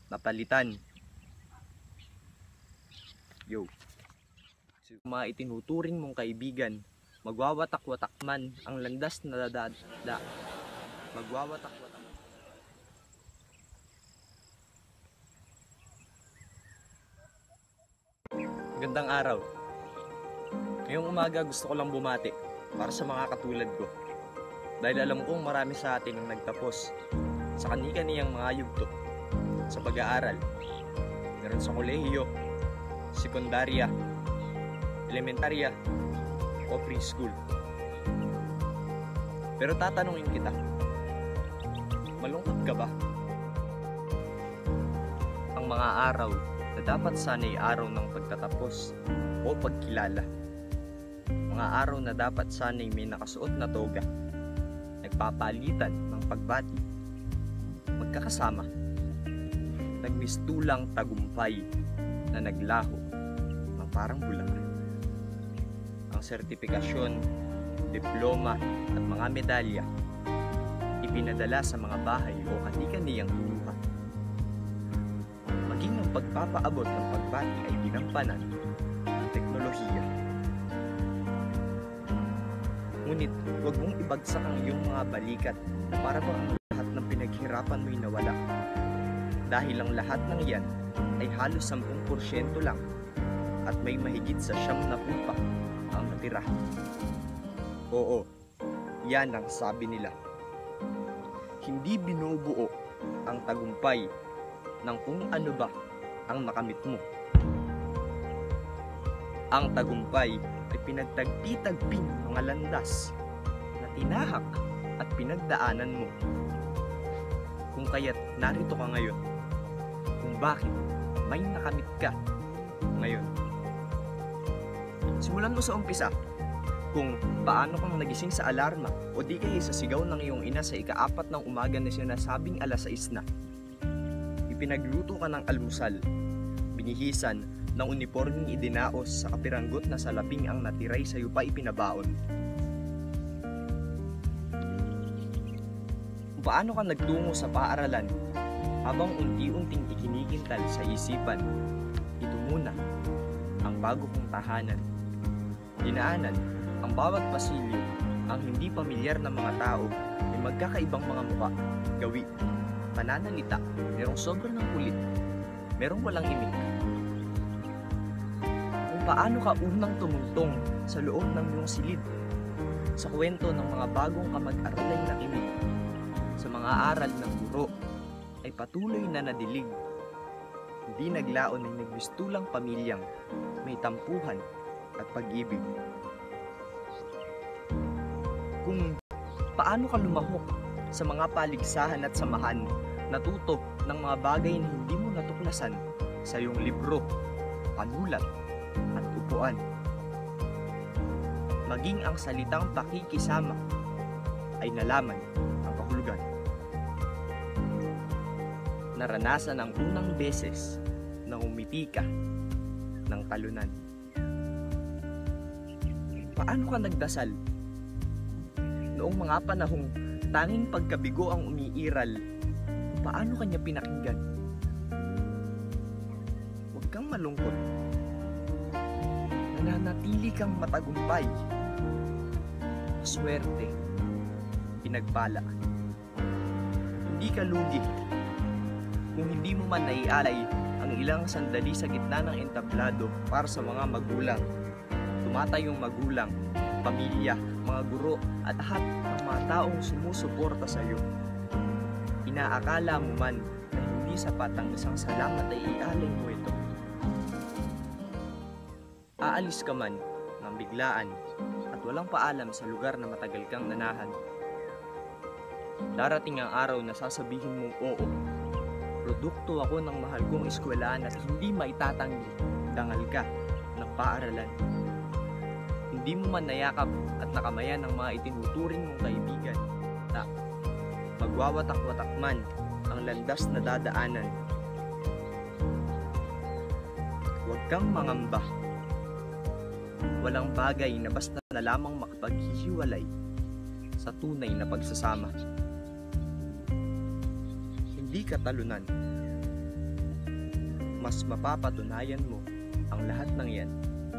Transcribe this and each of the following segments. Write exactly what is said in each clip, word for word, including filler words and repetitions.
napalitan. Yo. So, mga itinuturing mong kaibigan, magwawatak-watak man ang landas na dadada. Magwawatak-watak. Gandang araw. Ngayong umaga gusto ko lang bumati para sa mga katulad ko. Dahil alam kong marami sa atin ang nagtapos sa kani-kaniyang mga yugto sa pag-aaral. Meron sa kolehiyo, sekundarya, elementarya, o preschool. Pero tatanungin kita, malungkot ka ba? Ang mga araw na dapat sana'y araw ng pagtatapos o pagkilala. Mga araw na dapat sana'y may nakasuot na toga, nagpapalitan ng pagbati, magkakasama, nagmistulang tagumpay na naglaho ng parang bulakan. Ang sertifikasyon, diploma at mga medalya ipinadala sa mga bahay o kani-kaniyang tuluhan. Maging ang pagpapaabot ng pagbati ay ginampanan ng teknolohiya. Ngunit huwag mong ibagsak ang iyong mga balikat na para bang ang lahat ng pinaghirapan mo'y nawala. Dahil ang lahat ng yan ay halos sampung porsyento lang at may mahigit sa siyam na pupa ang natira. Oo, yan ang sabi nila. Hindi binubuo ang tagumpay ng kung ano ba ang nakamit mo. Ang tagumpay ay pinagtagpi-tagping mga landas na tinahak at pinagdaanan mo. Kung kaya't narito ka ngayon, kung bakit may nakamit ka ngayon. Simulan mo sa umpisa kung paano kang nagising sa alarma o di kaya sa sigaw ng iyong ina sa ikaapat ng umaga na sinasabing alas sais na. Ipinagluto ka ng almusal, binihisan ng unipormeng idinaos sa kapiranggot na salaping ang natiray sa iyo pa ipinabaon. Kung paano ka nagtungo sa paaralan habang unti-unting ikinikintal sa isipan, ito muna ang bago kong tahanan. Dinaanan ang bawat pasilyo, ang hindi pamilyar na mga tao ay magkakaibang mga muka, gawi, pananalita, merong sobrang ng kulit, merong walang imik. Kung paano ka unang tumungtong sa loob ng iyong silid, sa kwento ng mga bagong kamag-aralay na imik, sa mga aral ng guro, ay patuloy na nadilig. Hindi naglaon ay nagbistulang pamilyang may tampuhan at pag-ibig. Kung paano ka lumahok sa mga paligsahan at samahan, natuto ng mga bagay na hindi mo natuklasan sa iyong libro, panulat at upuan. Maging ang salitang pakikisama ay nalaman ang kahulugan. Naranasan ang unang beses na umiti ka ng talunan. Paano ka nagdasal noong mga panahong tanging pagkabigo ang umiiral? Paano kanya pinakinggan? Huwag kang malungkot. Nananatili kang matagumpay. Swerte, pinagpala. Hindi ka lugi kung hindi mo man naialay ang ilang sandali sa gitna ng entablado para sa mga magulang, tumatayong magulang, pamilya, mga guro at lahat ng mga taong sumusuporta sa iyo. Inaakala mo man na hindi sapat ang isang salamat ay ialay mo ito. Aalis ka man ng biglaan at walang paalam sa lugar na matagal kang nanahan. Darating ang araw na sasabihin mong oo. Produkto ako ng mahal kong eskwelahan at hindi maitatanggi, dangal ka ng paaralan. Hindi mo man nayakap at nakamayan ng mga itinuturing mong kaibigan na magwawatak-watak man ang landas na dadaanan. Huwag kang mangamba. Walang bagay na basta na lamang makapaghihiwalay sa tunay na pagsasama. Hindi ka talunan. mas mapapatunayan mo ang lahat ng yan.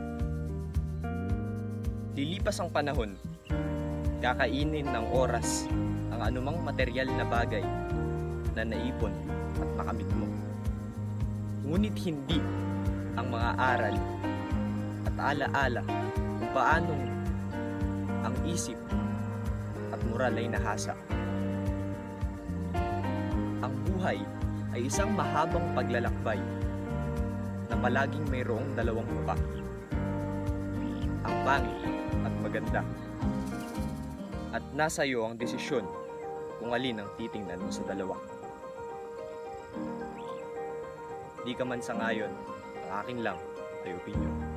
Lilipas ang panahon, kakainin ng oras ang anumang materyal na bagay na naipon at nakamit mo. Ngunit hindi ang mga aral at alaala kung paanong ang isip at moral ay nahasa. Ang buhay ay isang mahabang paglalakbay na palaging mayroong dalawang muka, ang pangit at maganda. At nasa iyo ang desisyon kung alin ang titingnan mo sa dalawa. Di ka man sangayon, ang akin lang ay opinyon.